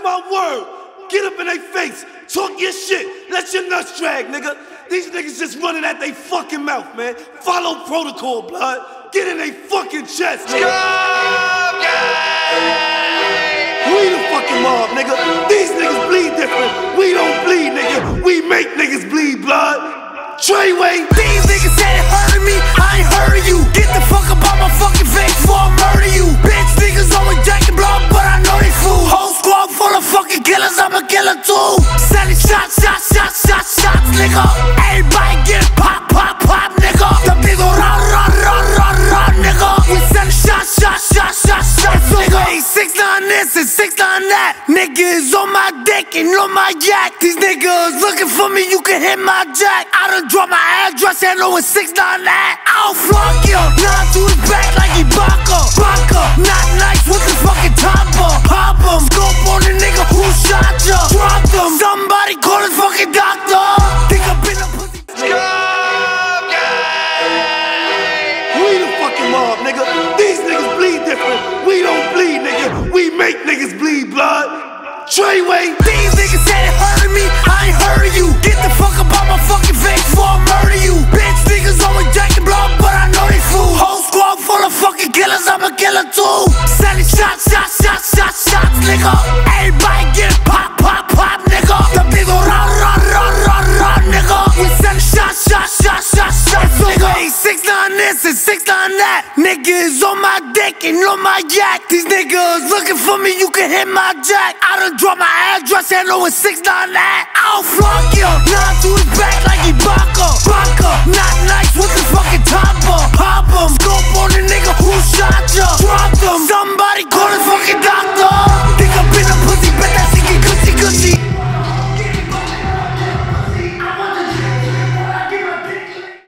my word. Get up in their face, talk your shit, let your nuts drag, nigga. These niggas just running at they fucking mouth, man. Follow protocol, blood. Get in they fucking chest, nigga. We the fucking mob, nigga. These niggas bleed different. We don't bleed, nigga. We make niggas bleed, blood. Treyway. These niggas said it hurting me, I ain't hurting you. Get the fuck up out my fucking face before I murder you. Bitch niggas always jacking blood, but I know they fool. Whole squad full of fucking killers, I'm a killer too. Sending shots, nigga. Everybody get pop, nigga. The people run, nigga. We sending shots, nigga. 6IX9INE this and 6IX9INE that. Niggas on my dick and on my yak. These niggas looking for me, you can hit my jack. I done dropped my address and know it's 6IX9INE that. I'll flunk you, not to his back like he Baka. Not nice with the fucking topper. Pop him, scope on the nigga who shot ya. Drop him, somebody call his fucking doctor. Think I've been a pussy. We the fucking mob, nigga. These niggas bleed different. We don't bleed, nigga. We make niggas bleed, blood. Treyway. These niggas said it hurting me, I ain't hurting you. Get the fuck up out my fucking face before I murder you. Bitch niggas always jacking blood, but I know they fool. Whole squad full of fucking killers, I'm a killer too. Sending shots, nigga. Everybody get pop, nigga. The people run, nigga. We sending shots, nigga. 6IX9INE this and 6IX9INE that. Niggas on my dick and on my yak. These niggas looking for me, you can hit my jack. I done dropped my address and know it's 6IX9INE that. I'll flunk you, not to his back like he Baka. Not nice with the fucking topper. Pop him, scope on the nigga who shot ya. Drop him, somebody call his fucking doctor.